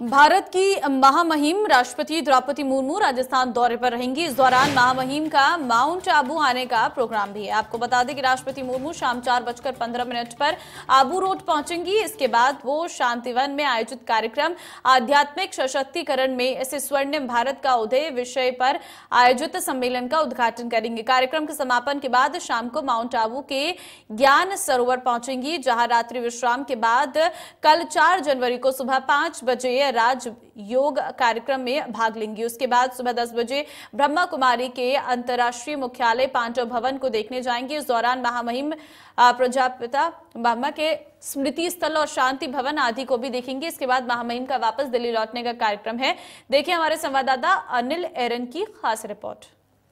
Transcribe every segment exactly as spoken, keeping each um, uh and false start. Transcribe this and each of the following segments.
भारत की महामहिम राष्ट्रपति द्रौपदी मुर्मू राजस्थान दौरे पर रहेंगी। इस दौरान महामहिम का माउंट आबू आने का प्रोग्राम भी है। आपको बता दें कि राष्ट्रपति मुर्मू शाम चार बजकर पंद्रह मिनट पर आबू रोड पहुंचेंगी। इसके बाद वो शांतिवन में आयोजित कार्यक्रम आध्यात्मिक सशक्तिकरण में ऐसे स्वर्णिम भारत का उदय विषय पर आयोजित सम्मेलन का उद्घाटन करेंगे। कार्यक्रम के समापन के बाद शाम को माउंट आबू के ज्ञान सरोवर पहुंचेंगी, जहां रात्रि विश्राम के बाद कल चार जनवरी को सुबह पांच बजे राज योग कार्यक्रम में भाग लेंगी। उसके बाद सुबह दस बजे ब्रह्मा कुमारी के अंतर्राष्ट्रीय मुख्यालय पांडव भवन को देखने जाएंगे। इस दौरान महामहिम प्रजापिता ब्रह्मा के स्मृति स्थल और शांति भवन आदि को भी देखेंगे। इसके बाद महामहिम का वापस दिल्ली लौटने का कार्यक्रम है। देखिए हमारे संवाददाता अनिल एरन की खास रिपोर्ट।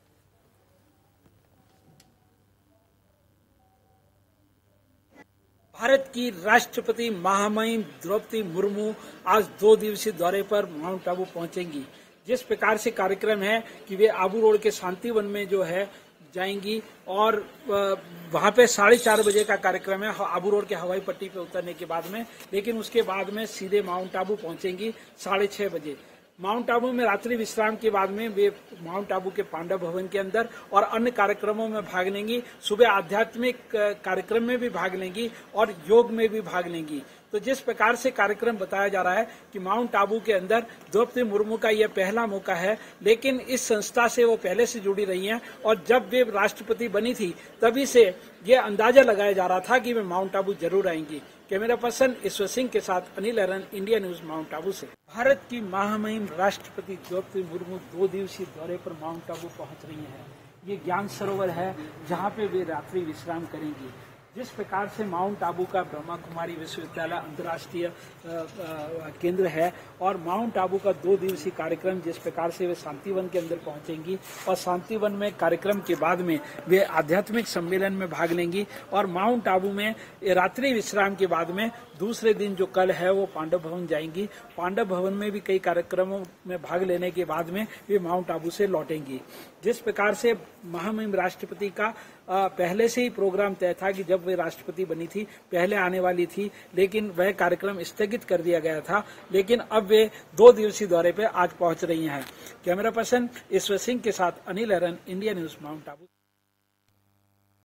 भारत की राष्ट्रपति महामहिम द्रौपदी मुर्मू आज दो दिवसीय दौरे पर माउंट आबू पहुंचेंगी। जिस प्रकार से कार्यक्रम है कि वे आबू रोड के शांतिवन में जो है जाएंगी और वहां पे साढ़े चार बजे का कार्यक्रम है आबू रोड के हवाई पट्टी पे उतरने के बाद में, लेकिन उसके बाद में सीधे माउंट आबू पहुंचेंगी साढ़े छह बजे। माउंट आबू में रात्रि विश्राम के बाद में वे माउंट आबू के पांडव भवन के अंदर और अन्य कार्यक्रमों में भाग लेंगी। सुबह आध्यात्मिक कार्यक्रम में भी भाग लेंगी और योग में भी भाग लेंगी। तो जिस प्रकार से कार्यक्रम बताया जा रहा है कि माउंट आबू के अंदर द्रौपदी मुर्मू का यह पहला मौका है, लेकिन इस संस्था से वो पहले से जुड़ी रही हैं और जब वे राष्ट्रपति बनी थी तभी से ये अंदाजा लगाया जा रहा था कि वे माउंट आबू जरूर आएंगी। कैमरा पर्सन ईश्वर सिंह के साथ Anil Eran, India news, Mount Abu से। भारत की महामहिम राष्ट्रपति द्रौपदी मुर्मू दो दिवसीय दौरे पर माउंट आबू पहुंच रही हैं। ये ज्ञान सरोवर है जहां पे वे रात्रि विश्राम करेंगी। जिस प्रकार से माउंट आबू का ब्रह्मा कुमारी विश्वविद्यालय अंतर्राष्ट्रीय केंद्र है और माउंट आबू का दो दिवसीय कार्यक्रम, जिस प्रकार से वे शांतिवन के अंदर पहुंचेंगी और शांतिवन में कार्यक्रम के बाद में वे आध्यात्मिक सम्मेलन में भाग लेंगी और माउंट आबू में रात्रि विश्राम के बाद में दूसरे दिन जो कल है वो पांडव भवन जाएंगी। पांडव भवन में भी कई कार्यक्रमों में भाग लेने के बाद में वे माउंट आबू से लौटेंगी। जिस प्रकार से महामहिम राष्ट्रपति का पहले से ही प्रोग्राम तय था कि जब वे राष्ट्रपति बनी थी पहले आने वाली थी, लेकिन वह कार्यक्रम स्थगित कर दिया गया था। लेकिन अब वे दो दिवसीय दौरे पर आज पहुंच रही हैं। कैमरा पर्सन ईश्वर सिंह के साथ Anil Eran, India news, Mount Abu.